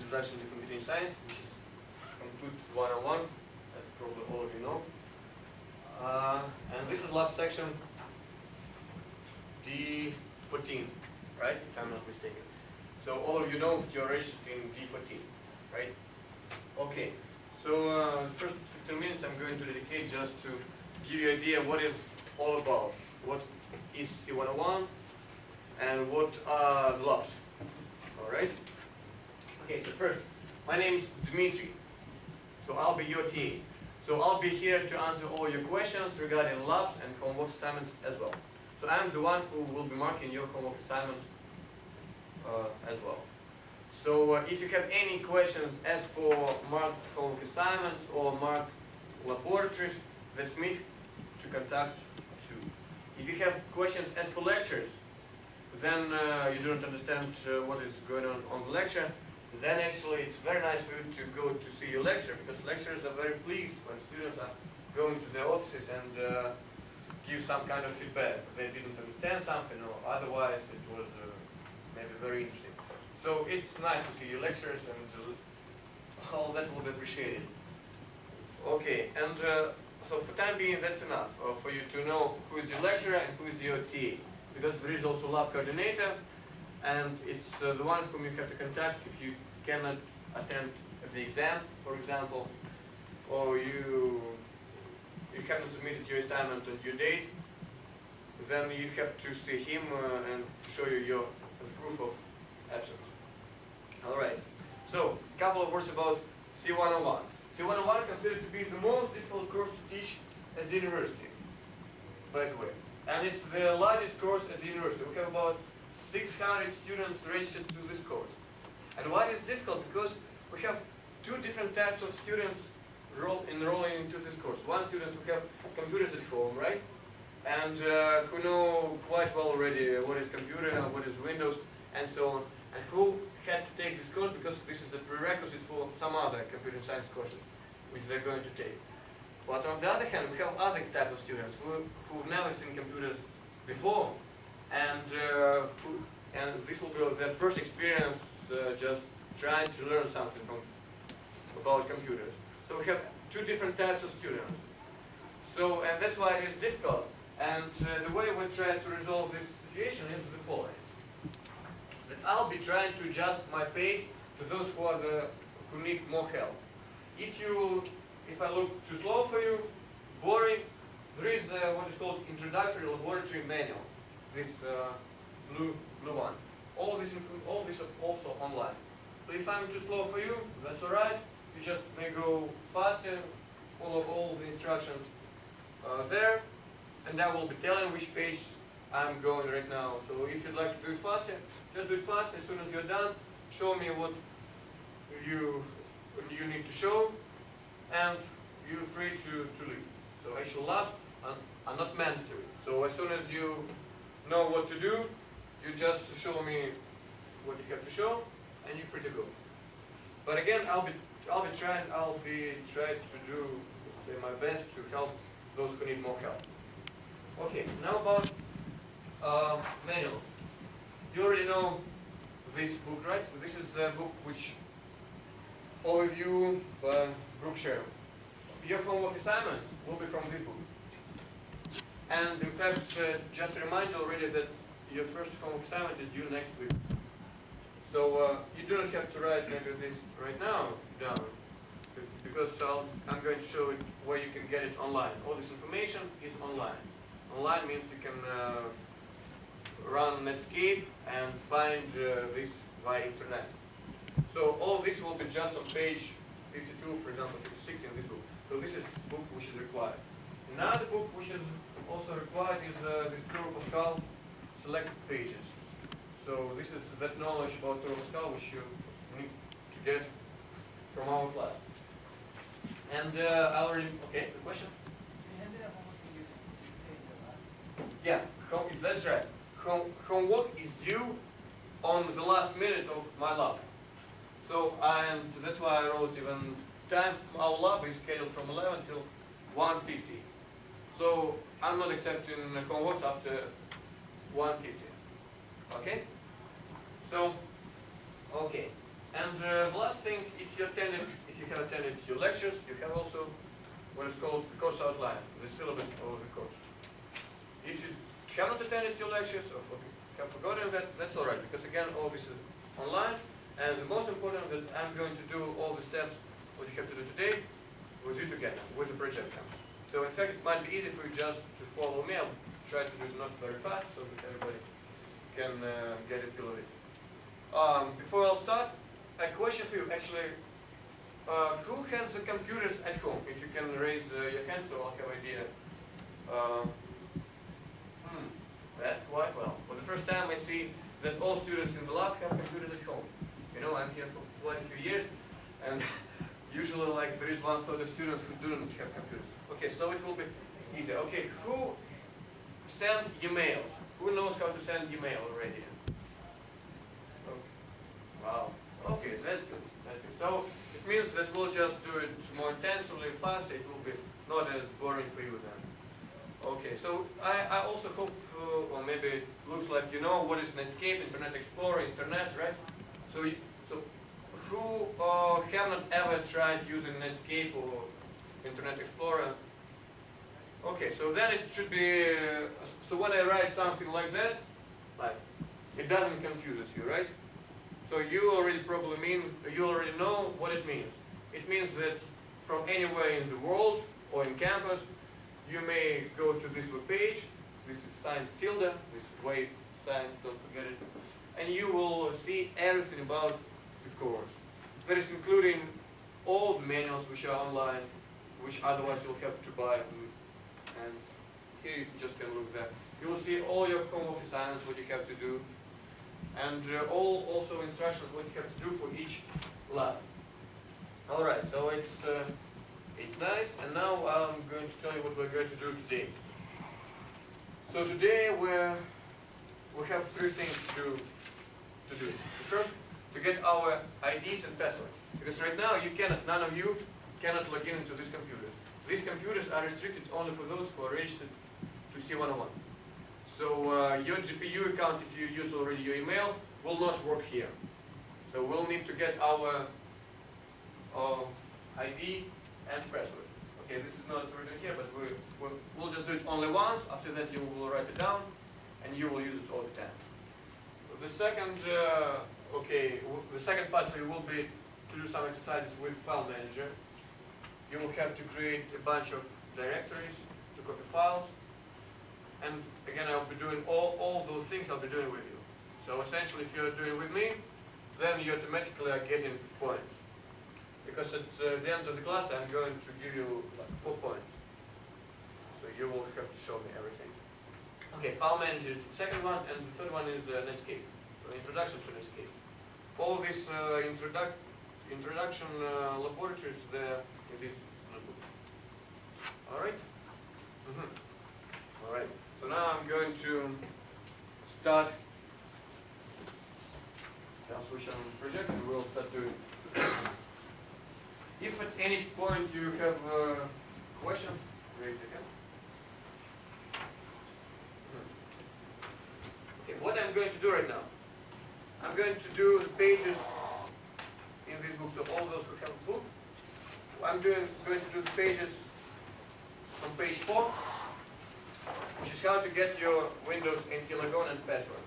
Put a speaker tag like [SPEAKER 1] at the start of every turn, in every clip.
[SPEAKER 1] Introduction to Computing Science, which is CMPUT 101, as probably all of you know. And this is lab section D14, right? If I'm not mistaken. So all of you know that you're registered in D14, right? Okay. So the first 15 minutes I'm going to dedicate just to give you an idea what it's all about. What is C101 and what are the labs. Alright? Okay, so first, my name is Dmitry. So I'll be your TA. So I'll be here to answer all your questions regarding labs and homework assignments as well. So I'm the one who will be marking your homework assignment as well. So if you have any questions as for marked homework assignments or marked laboratories, that's me to contact too. If you have questions as for lectures, then you don't understand what is going on the lecture, then actually it's very nice for you to go to see your lecture, because lecturers are very pleased when students are going to their offices and give some kind of feedback. They didn't understand something, or otherwise it was maybe very interesting. So it's nice to see your lectures, and all that will be appreciated. Okay, and so for time being that's enough for you to know who is your lecturer and who is your TA, because there is also lab coordinator, and it's the one whom you have to contact if you cannot attend the exam, for example, or you haven't submitted your assignment on due date. Then you have to see him and show you your proof of absence. Alright, so a couple of words about C101. C101 is considered to be the most difficult course to teach at the university, by the way. And it's the largest course at the university. We have about 600 students registered to this course. And why it's difficult? Because we have two different types of students enrolling into this course. One students who have computers at home, right? And who know quite well already what is computer, what is Windows, and so on. And who had to take this course because this is a prerequisite for some other computer science courses, which they're going to take. But on the other hand, we have other type of students who've never seen computers before, and this will be their first experience just trying to learn something about computers. So we have two different types of students. So, and that's why it is difficult. And the way we try to resolve this situation is the following: that I'll be trying to adjust my pace to those who need more help. If I look too slow for you, boring, there is what is called introductory laboratory manual. This blue one. All this is also online. So if I'm too slow for you, that's all right. You just may go faster, follow all the instructions there, and I will be telling which page I'm going right now. So if you'd like to do it faster, just do it fast. As soon as you're done, show me what you need to show, and you're free to leave. So actual labs are not mandatory. So as soon as you know what to do, you just show me what you have to show, and you're free to go. But again, I'll be trying to do my best to help those who need more help. Okay, now about manual. You already know this book, right? This is a book which overview by Brookshire. Your homework assignment will be from this book. And in fact, just a reminder already that your first homework assignment is due next week. So you do not have to write maybe this right now down, because I'm going to show it where you can get it online. All this information is online. Online means you can run Netscape and find this via internet. So all this will be just on page 52, for example, 56 in this book. So this is the book which is required. Another book which is also required is this Turbo Pascal selected pages. So this is that knowledge about Turbo Pascal which you need to get from our class. And I already, okay, the question? Yeah, that's right. Homework is due on the last minute of my lab. So, and that's why I wrote even time. Our lab is scheduled from 11 till 1:50. So I'm not accepting homework after 1:50. Okay? So, okay. And the last thing attended your lectures, you have also what is called the course outline, the syllabus of the course. If you haven't attended your lectures or have forgotten that, that's all right, because again, all this is online, and the most important that I'm going to do all the steps what you have to do today with you together, with the projector. So in fact, it might be easy for you just to follow me. I'll try to do it not very fast so that everybody can get a feel of it. Before I'll start, a question for you. Actually, who has the computers at home? If you can raise your hand, so I'll have an idea. That's quite well. For the first time, I see that all students in the lab have computers at home. You know, I'm here for quite a few years, and usually, like, there is one sort of students who do not have computers. Okay, so it will be easy. Okay, who sent emails? Who knows how to send email already? Okay. Wow. Okay, that's good. That's good. So it means that we'll just do it more intensively, faster. It will be not as boring for you then. Okay, so I also hope, or maybe it looks like you know what is Netscape, Internet Explorer, Internet, right? So who have not ever tried using Netscape or Internet Explorer? Okay, so then it should be, so when I write something like that, like, it doesn't confuse you, right? So you already know what it means. It means that from anywhere in the world or in campus, you may go to this web page. This is signed tilde, this way signed, don't forget it. And you will see everything about the course. That is including all the manuals which are online, which otherwise you'll have to buy. And here you just can look there. You will see all your homework assignments, what you have to do, and also instructions what you have to do for each lab. All right, so it's nice, and now I'm going to tell you what we're going to do today. So today we have three things to do. The first, to get our IDs and passwords, because right now none of you cannot log into these computers. These computers are restricted only for those who are registered to C101. So your GPU account, if you use already your email, will not work here. So we'll need to get our ID and password. Okay, this is not written here, but we'll just do it only once. After that, you will write it down, and you will use it all the time. The second, the second part for you will be to do some exercises with File Manager. You will have to create a bunch of directories to copy files. And again, I'll be doing all those things I'll be doing with you. So essentially, if you're doing with me, then you automatically are getting points. Because at the end of the class, I'm going to give you like 4 points. So you will have to show me everything. Okay, File Manager is the second one, and the third one is Netscape. So introduction to Netscape. All these introduction laboratories there in this notebook. All right? All right. So now I'm going to start. I'll switch on projector and we'll start doing. If at any point you have a question, raise your hand. Okay, what I'm going to do right now, I'm going to do the pages in this book. So all those who have a book, I'm going to do the pages on page 4, which is how to get your Windows NT logon and password.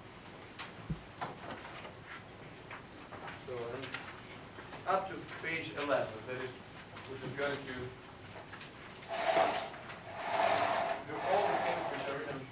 [SPEAKER 1] So up to page 11, that is, which is going to do all the things which are written.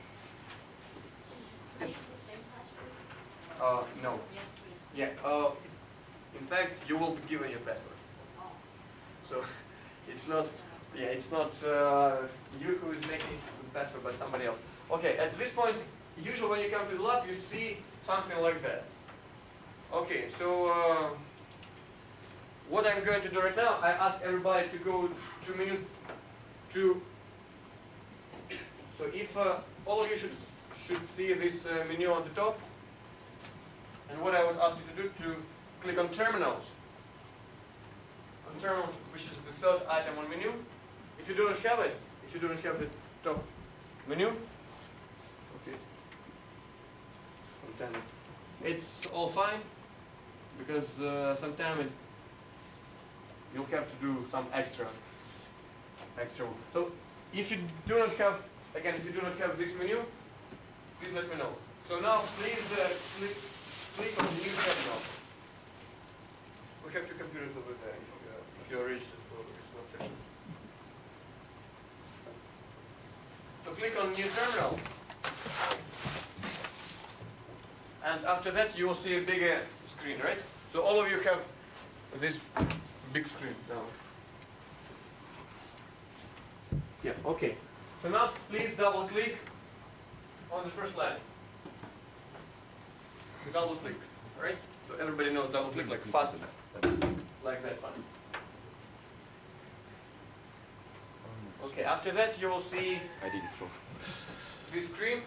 [SPEAKER 1] No. Yeah. In fact, you will be given your password. So it's not. Yeah, it's not you who is making the password, but somebody else. Okay. At this point, usually when you come to the lab, you see something like that. Okay. So what I'm going to do right now, I ask everybody to go to menu 2. So if all of you should see this menu on the top. And what I would ask you to do, to click on Terminals. On Terminals, which is the third item on menu. If you do not have it, if you do not have the top menu, okay, it's all fine, because sometimes you'll have to do some extra. So if you do not have, again, if you do not have this menu, please let me know. So now please click on the new terminal. We have two computers over there if you're registered for this one session. So click on new terminal. And after that you will see a bigger screen, right? So all of you have this big screen now. Yeah, okay. So now please double click on the first line. Double click, right? So everybody knows double click like fast, like that fast. Okay, after that you will see this screen.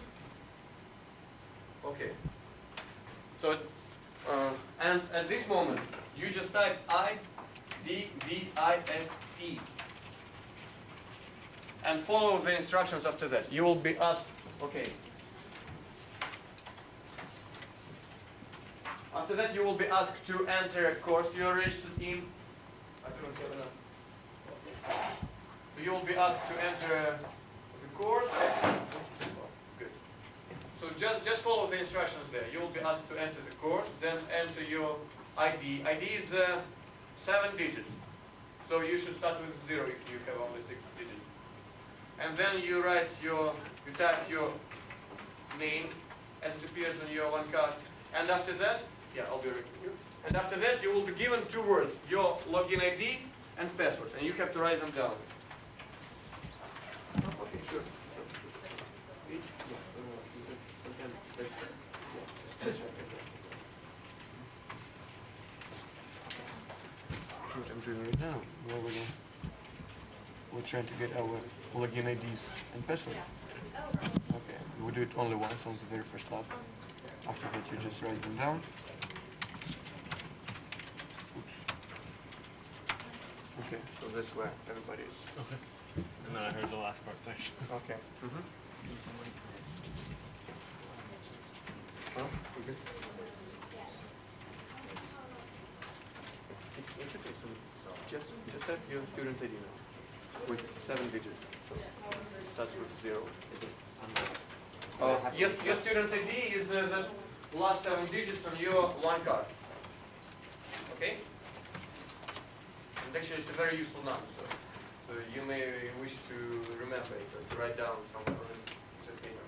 [SPEAKER 1] Okay. So, and at this moment, you just type IDVIST and follow the instructions after that. You will be asked, okay. After that, you will be asked to enter a course you are registered in. I don't have enough. So you will be asked to enter the course. Good. So just follow the instructions there. You will be asked to enter the course, then enter your ID. ID is 7 digits. So you should start with 0 if you have only 6 digits. And then you type your name as it appears on your one card. And after that, yeah, I'll be right with you. And after that, you will be given 2 words, your login ID and password, and you have to write them down. Okay, sure. What I'm doing right now, we're trying to get our login IDs and password. Okay, we do it only once on the very first tab. After that, you just write them down. Oops. Okay, so that's where everybody is.
[SPEAKER 2] Okay. And then I heard the last part, thanks.
[SPEAKER 1] Okay. Mm-hmm. Oh, we're good. It's okay. So just have your student ID now with 7 digits. So starts with 0. Is it? Your student ID is the last 7 digits on your one card. Okay? And actually it's a very useful number, so you may wish to remember it or to write down somewhere on a piece of paper.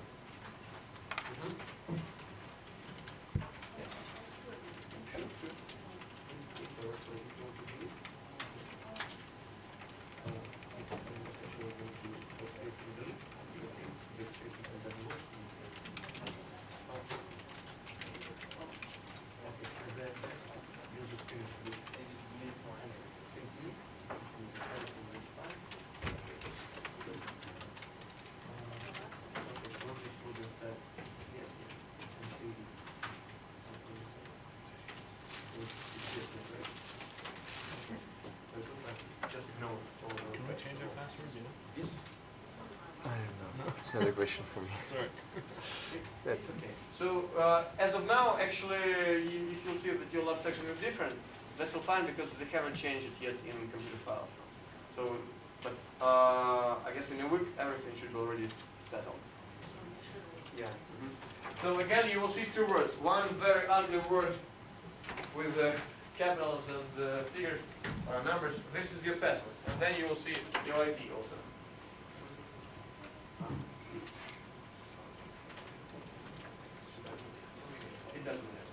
[SPEAKER 3] Another question for me.
[SPEAKER 2] Sorry.
[SPEAKER 3] That's okay.
[SPEAKER 1] So as of now, actually, if you'll see that your lab section is different, that's all fine because they haven't changed it yet in computer files. So, but I guess in a week everything should already settle. Yeah. So again, you will see 2 words. One very ugly word with capitals and figures or numbers. This is your password, and then you will see your ID also. It doesn't matter.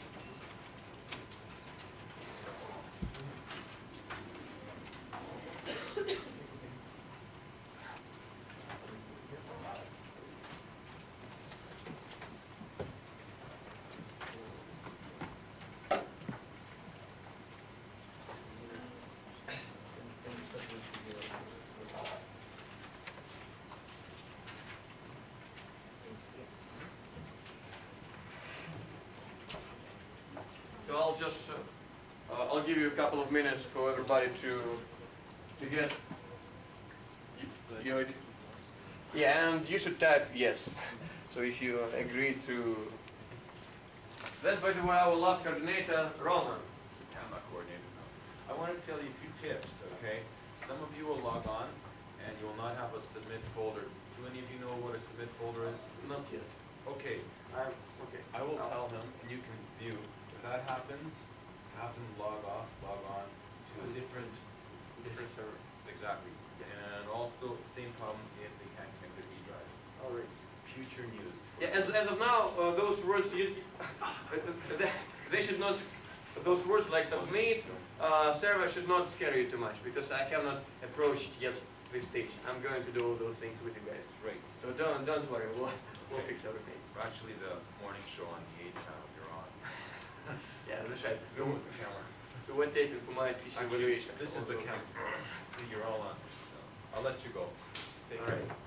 [SPEAKER 1] So I'll just, I'll give you a couple of minutes for everybody to get your idea. Yeah, and you should type yes. So if you agree to, that's by the way our lab coordinator, Roman.
[SPEAKER 3] I'm not coordinated
[SPEAKER 4] I want to tell you 2 tips, okay? Some of you will log on and you will not have a submit folder. Do any of you know what a submit folder is?
[SPEAKER 1] Not yet.
[SPEAKER 4] Okay,
[SPEAKER 1] Okay.
[SPEAKER 4] I will tell him and you can view. If that happens, have them log off, log on to a different server. Exactly. And also, same problem if they can't connect their E drive.
[SPEAKER 1] All right.
[SPEAKER 4] Future news.
[SPEAKER 1] Yeah, as of now, those words, they should not, those words like submit, server should not scare you too much, because I have not approached yet this stage. I'm going to do all those things with you guys.
[SPEAKER 4] Great.
[SPEAKER 1] So don't worry, we'll fix everything.
[SPEAKER 4] Actually, the morning show on the 8 channel you're on.
[SPEAKER 1] Yeah, that's right.
[SPEAKER 4] Go with the camera.
[SPEAKER 1] So we're taping for my PC
[SPEAKER 4] Actually,
[SPEAKER 1] evaluation.
[SPEAKER 4] this is the camera. See, you're all on. So I'll let you go. Take
[SPEAKER 1] All
[SPEAKER 4] care.
[SPEAKER 1] right.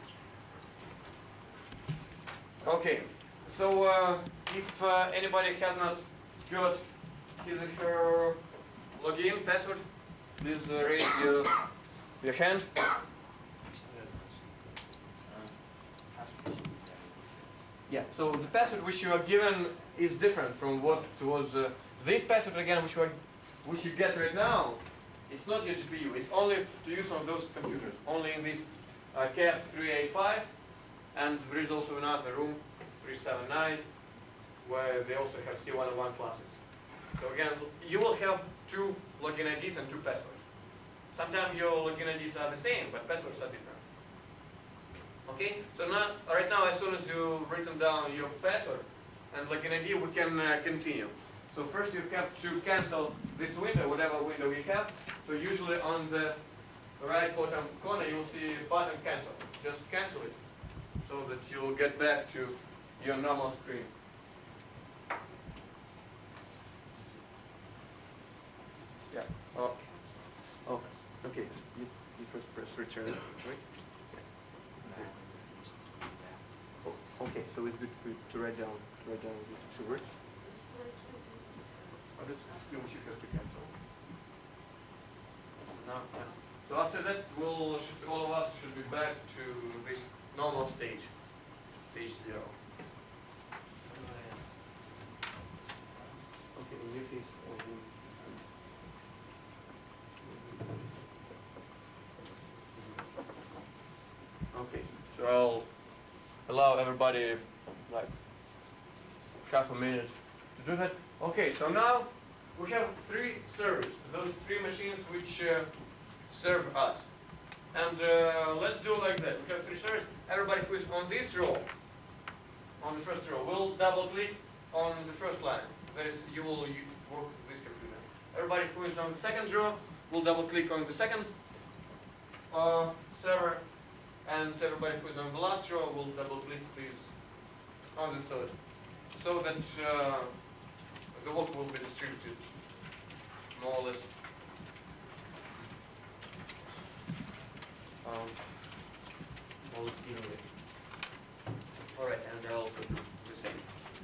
[SPEAKER 1] Okay, so if anybody has not got his or her login password, please raise your hand. Yeah, so the password which you are given is different from what was this password again, which you get right now. It's not your GPU. It's only to use on those computers, only in this CAP 385. And there is also another room, 379, where they also have C101 classes. So again, you will have 2 login IDs and 2 passwords. Sometimes your login IDs are the same, but passwords are different. Okay, so now, right now, as soon as you've written down your password and login ID, we can continue. So first you have to cancel this window, whatever window you have. So usually on the right bottom corner, you'll see button cancel. Just cancel it, so that you'll get back to your normal screen. Yeah. Oh. Okay. You first press return. Right? Oh, okay. So it's good for you to write down these 2 words. Oh, that's what you have to cancel. Now, yeah. So after that, all of us should be back to this normal stage, stage 0. Okay, in your case, okay, so I'll allow everybody like half a minute to do that. Okay, so now we have 3 servers, those 3 machines which serve us. And let's do like that. We have 3 servers. Everybody who is on this row, on the first row, will double click on the first line. That is, you will work with this computer. Everybody who is on the second row will double click on the second server. And everybody who is on the last row will double click, please, on the third. So that the work will be distributed more or less more or less evenly. Alright, and I'll also do the same.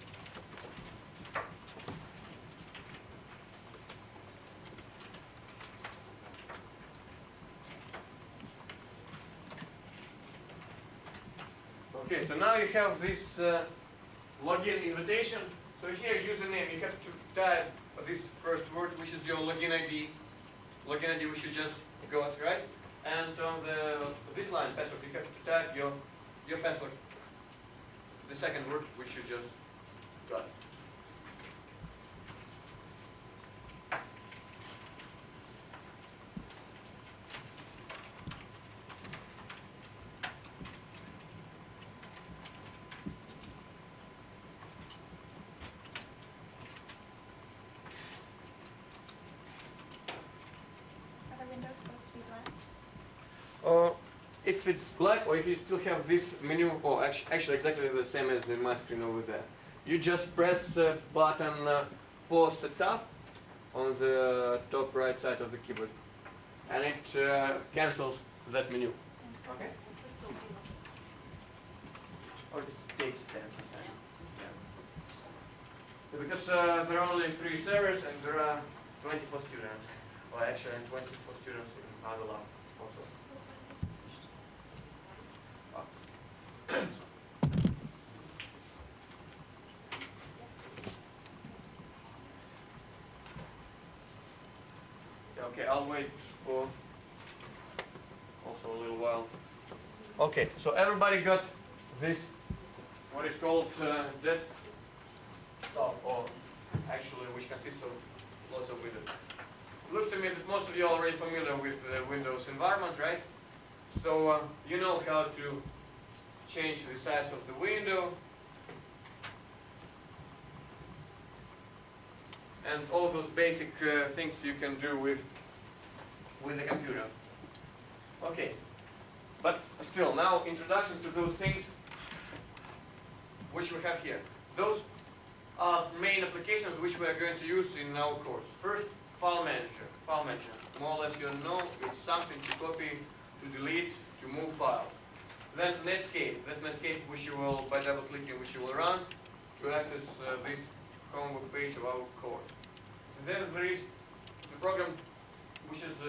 [SPEAKER 1] Okay, so now you have this login invitation. So here, username, you have to type this first word, which is your login ID. Login ID, which you just got, right? And on this line, password, you have to type your password. The second word, which you just got. If it's black, or if you still have this menu, or actually exactly the same as in my screen over there, you just press the button pause setup on the top right side of the keyboard, and it cancels that menu. Okay? Or it takes 10%. Yeah. Because there are only 3 servers and there are 24 students. Or actually 24 students in other lab also. Okay, I'll wait for also a little while. Okay, so everybody got this, what is called desktop, or actually which consists of lots of windows. Looks to me that most of you are already familiar with the Windows environment, right? So you know how to change the size of the window and all those basic things you can do with the computer. Okay, but still, now introduction to those things which we have here. Those are main applications which we are going to use in our course. First, file manager. File manager, more or less you know, it's something to copy, to delete, to move files. Then Netscape, that Netscape which you will, by double clicking, which you will run to access this homework page of our course. And then there is the program which is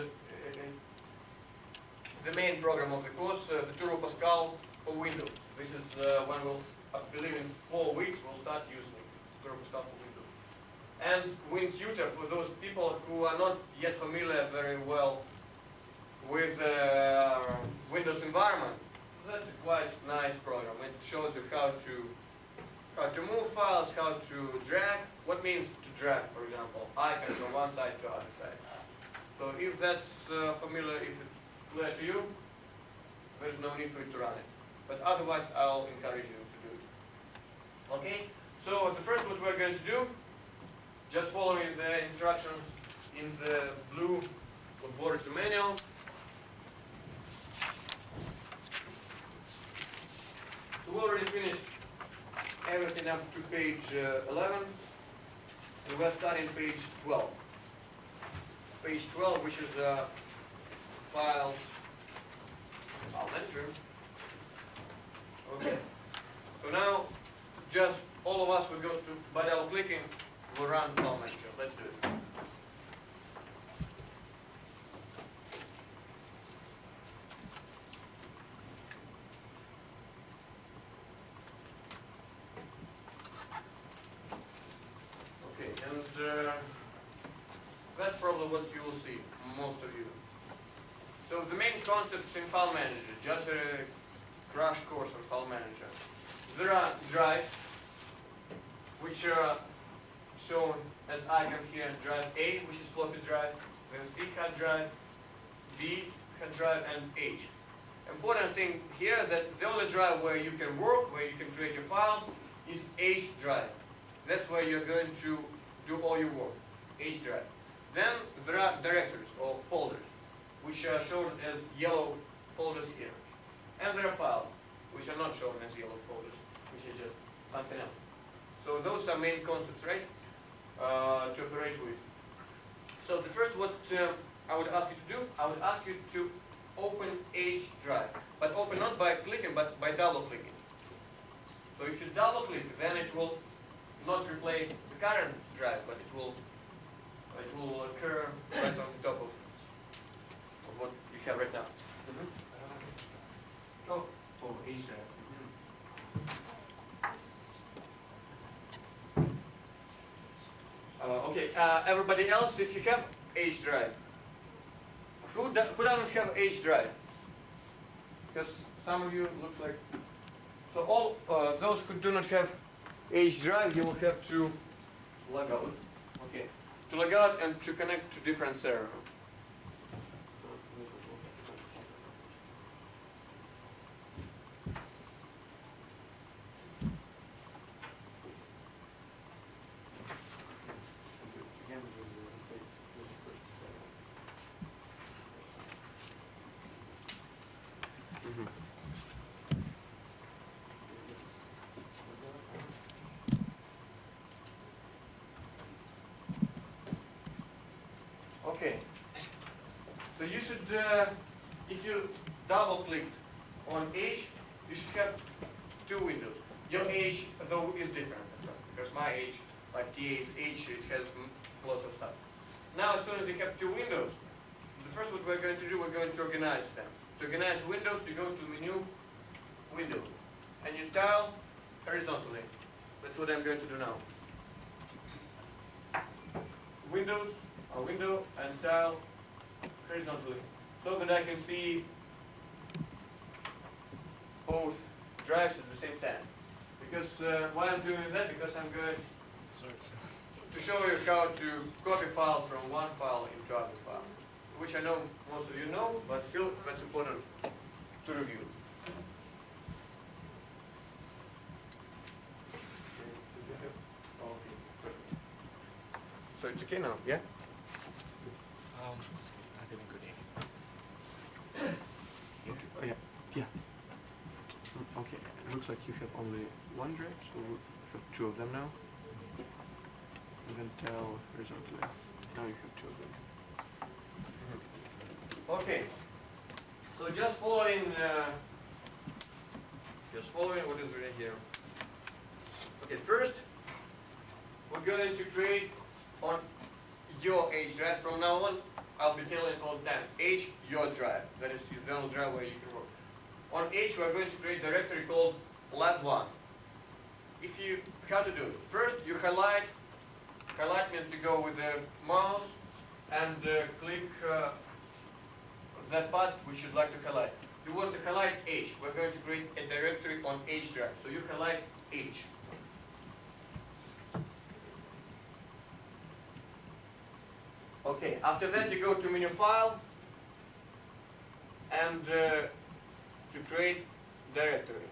[SPEAKER 1] the main program of the course, the Turbo Pascal for Windows. This is when we'll, I believe in 4 weeks, we'll start using Turbo Pascal for Windows. And WinTutor for those people who are not yet familiar very well with Windows environment. That's a quite nice program. It shows you how to move files, how to drag. What means to drag, for example? Icons from one side to other side. So if that's familiar, if it's clear to you, there's no need for you to run it. But otherwise, I'll encourage you to do it. Okay? So the first what we're going to do, just following the instructions in the blue laboratory manual. So we already finished everything up to page 11, and we're starting page 12. Page 12, which is file manager. Okay. So now, just all of us will go to, by double clicking, we'll run file manager. Let's do it. That's probably what you will see, most of you. So the main concepts in File Manager, just a crash course on File Manager. There are drives, which are shown as icons here. Drive A, which is floppy drive, then C hard drive, B hard drive, and H. Important thing here that the only drive where you can work, where you can create your files, is H drive. That's where you're going to do all your work, H drive. Then there are directories or folders, which are shown as yellow folders here. And there are files, which are not shown as yellow folders, which is just something else. So those are main concepts, right, to operate with. So the first what I would ask you to do, I would ask you to open H drive. But open not by clicking, but by double clicking. So if you double click, then it will not replace the current drive, but it will occur right on the top of what you have right now. Oh, H drive. Okay, everybody else, if you have H drive, who doesn't have H drive? Because some of you look like. So all those who do not have H drive, you will have to log out. Okay, to log out and to connect to different server. Okay, so you should, if you double clicked on H, you should have two windows. Your H, though, is different, because my H, like TA's H, it has lots of stuff. Now, as soon as you have two windows, the first what we're going to do, we're going to organize them. To organize windows, you go to Menu, Window, and you tile horizontally. That's what I'm going to do now. Windows, a window, and tile horizontally, so that I can see both drives at the same time. Because why I'm doing that? Because I'm going to show you how to copy file from one file into other file, which I know most of you know, but still that's important to review. Okay, perfect. So it's okay now, yeah?
[SPEAKER 2] I didn't go there.
[SPEAKER 3] Okay. Oh, yeah. Yeah. Okay. It looks like you have only one drive, so we have two of them now. And then tell horizontally. Now you have two of them.
[SPEAKER 1] Okay. So just following what is written here. Okay, first we're going to create on your H drive. From now on, I'll be telling all the time, H your drive. That is the only drive where you can work. On H, we're going to create a directory called lab1. How to do it? First, you highlight. Highlight means you go with the mouse and click that part which you'd like to highlight. You want to highlight H. We're going to create a directory on H drive. So you highlight H. Okay, after that you go to menu file and to create directory.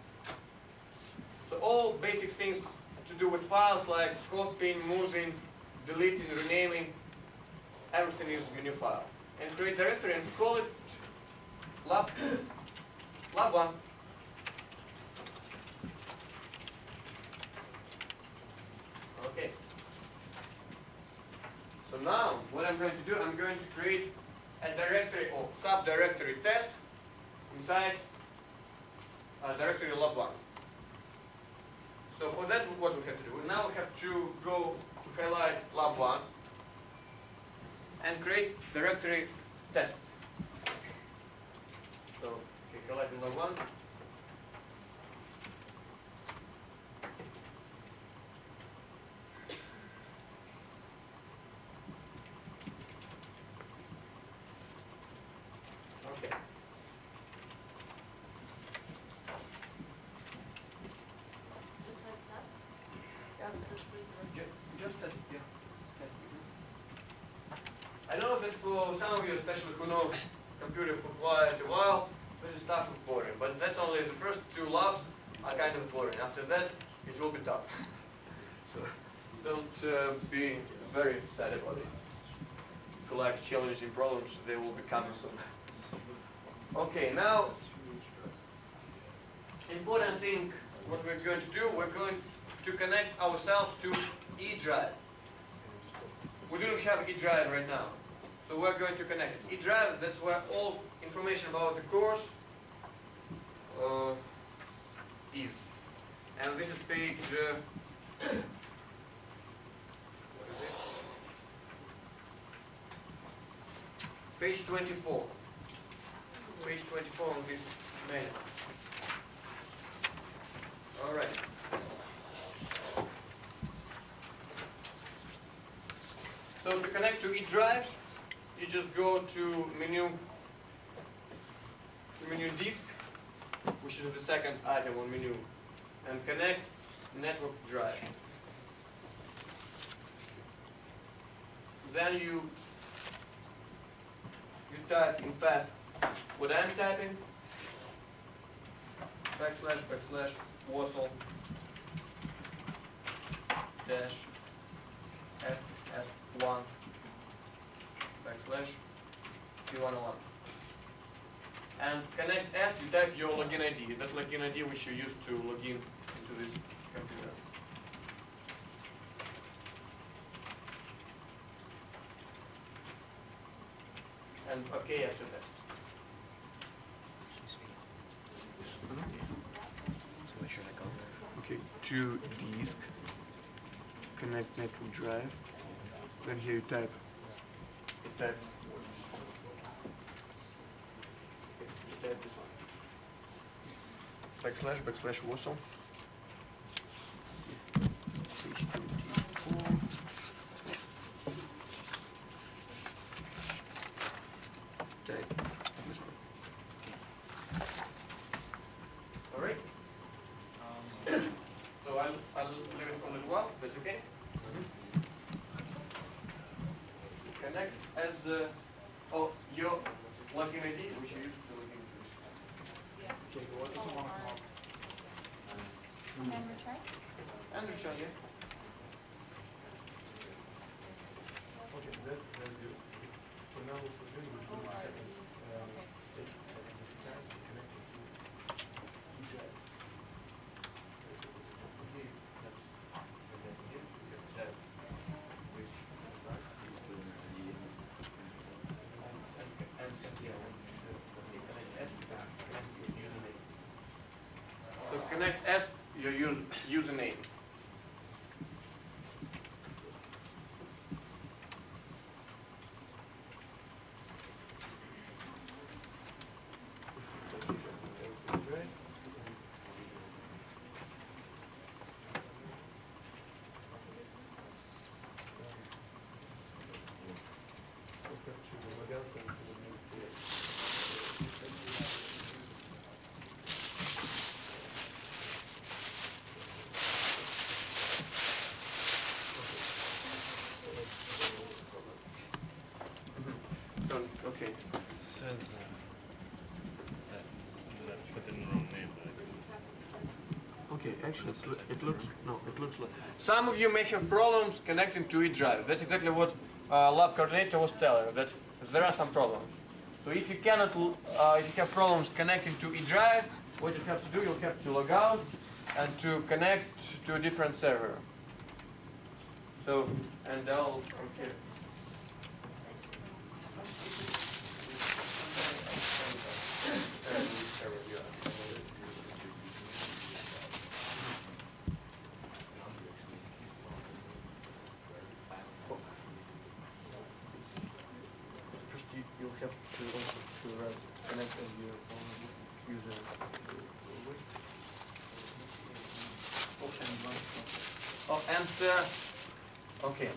[SPEAKER 1] So all basic things to do with files like copying, moving, deleting, renaming, everything is menu file. And create directory and call it lab1. Okay. So now, what I'm going to do, I'm going to create a directory or subdirectory test inside directory lab1. So for that, what we have to do? Now we have to go to highlight lab1 and create directory test. So, okay, highlight lab1. Okay.
[SPEAKER 5] Just like test?
[SPEAKER 1] Yeah.
[SPEAKER 5] Just read
[SPEAKER 1] Just as, yeah. I know that for some of you, especially who know computer for quite a while, this is stuff is boring. But that's only the first two labs are kind of boring. After that, it will be tough. So don't be very sad about it. If you like challenging problems, they will be coming soon. Okay, now, important thing, what we're going to do, we're going to connect ourselves to E drive. We don't have E drive right now, so we're going to connect it. E drive, that's where all information about the course is. And this is page, what is it? Page 24. Page 24 on this manual. All right. So to connect to eDrive, you just go to menu disk, which is the second item on menu, and connect network drive. Then you type in path what I'm typing, // Wasl dash ff1 /p101. And connect S, you type your login ID, that login ID which you use to log in into this computer. And OK after that.
[SPEAKER 2] So where should I go?
[SPEAKER 3] Okay, to disk, connect network drive. Then here you type.
[SPEAKER 1] You type this one. // Wasl.
[SPEAKER 3] Page 24.
[SPEAKER 1] connect as your login ID, which you use to log into this.
[SPEAKER 5] Yeah.
[SPEAKER 3] What does it want to call?
[SPEAKER 5] And return?
[SPEAKER 1] And return, yeah.
[SPEAKER 3] Okay, that's good. So now what we're doing, we're doing the second
[SPEAKER 5] Okay.
[SPEAKER 3] stage, second time to connect it to eDrive. Here, that's and then here we can set which drive and yeah, connect S and username.
[SPEAKER 1] So connect as your username. Okay.
[SPEAKER 2] It says that put in the wrong name, but
[SPEAKER 3] Okay, actually, it looks like.
[SPEAKER 1] Some of you may have problems connecting to eDrive. That's exactly what lab coordinator was telling, that there are some problems. So if you cannot, if you have problems connecting to eDrive, what you have to do, you'll have to log out and to connect to a different server. So, and I'll come here.
[SPEAKER 3] First, you'll have to also connect as your user.
[SPEAKER 1] Oh, and okay.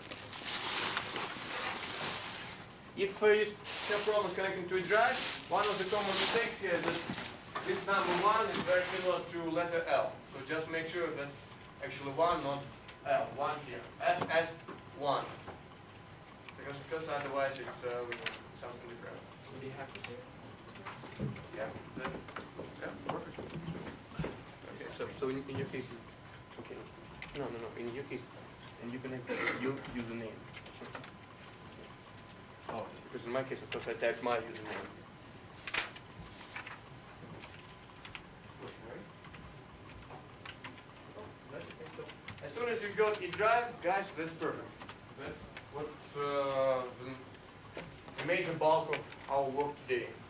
[SPEAKER 1] If you have problems connecting to a drive, one of the common mistakes here is that this number 1 is very similar to letter L. So just make sure that actually 1, not L. 1 here. FS1. Because otherwise it's something different.
[SPEAKER 3] So do you have to say it?
[SPEAKER 1] Yeah. Perfect.
[SPEAKER 3] Okay, so in your case, okay. No. In your case, and you connect your username.
[SPEAKER 1] Oh, because in my case, of course, I type my username. As soon as you got eDrive, guys, that's perfect. That's what the major bulk of our work today.